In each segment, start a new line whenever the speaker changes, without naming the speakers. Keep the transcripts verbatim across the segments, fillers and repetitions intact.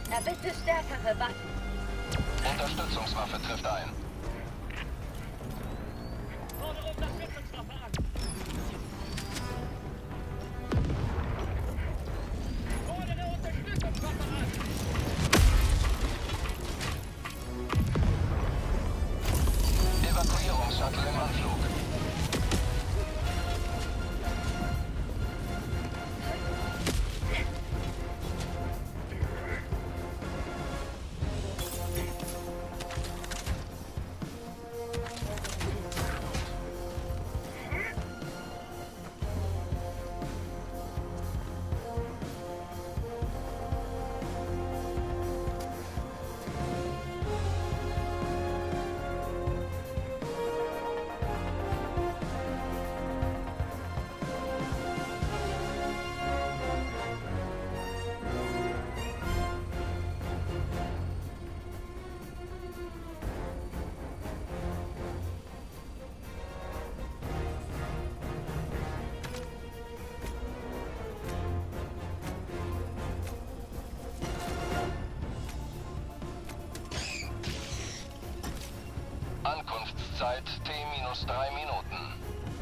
Er bitte stärkere Waffen.
Unterstützungswaffe trifft ein.
Fordere Unterstützungswaffe an. Fordere Unterstützungswaffe an.
Evakuierungsshuttle im Anflug. Ankunftszeit T minus drei Minuten.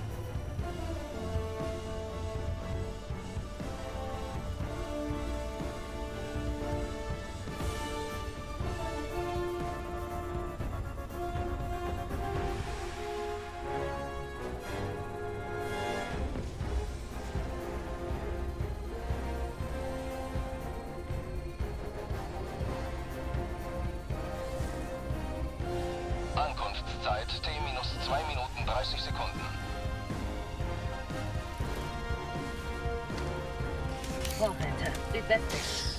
Ankunftszeit T minus zwei Minuten dreißig Sekunden.
Vorwärter, südwestlich.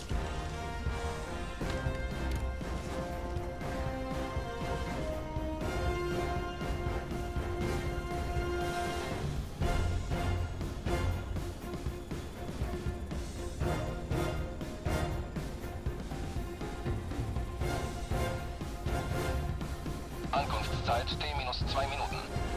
Ankunftszeit T minus zwei Minuten.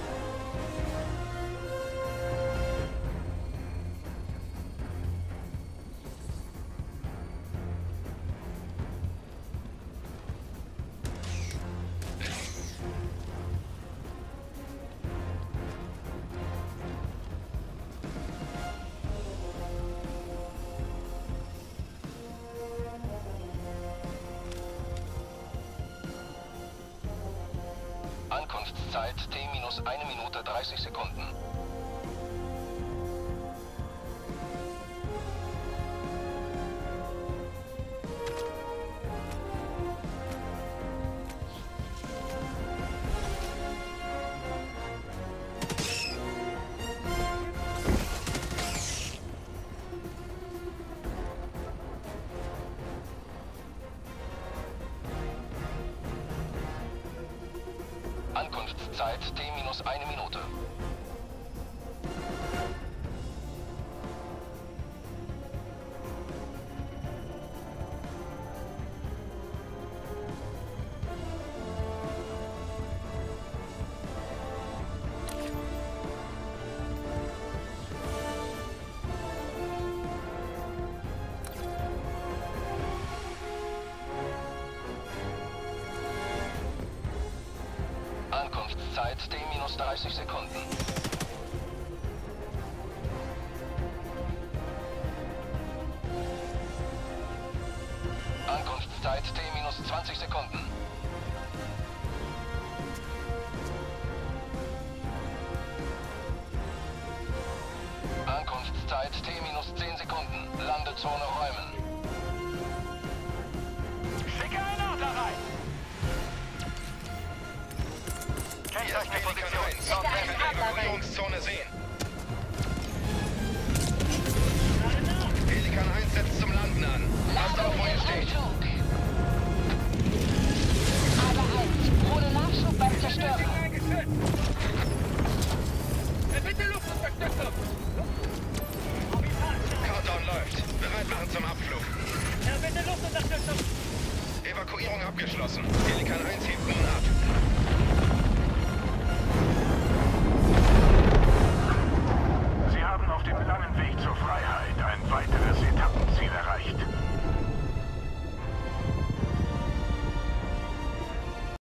Ankunftszeit T minus eine Minute dreißig Sekunden. Ankunftszeit T minus eine Minute. Ankunftszeit T minus dreißig Sekunden. Ankunftszeit T minus zwanzig Sekunden. Ankunftszeit T minus zehn Sekunden. Landezone räumen.
Schicke einen Adler rein.
Kennzeichen die Position. Nordwest der Evakuierungszone sehen. Pelikan eins setzt zum Landen an. Passt auf, wo ihr steht.
Aber eins, ohne Nachschub beim Zerstörer.
Bitte Luftunterstützung.
Countdown läuft. Bereit machen zum Abflug.
Ja, bitte Luftunterstützung.
Evakuierung abgeschlossen. Pelikan eins hebt nun ab.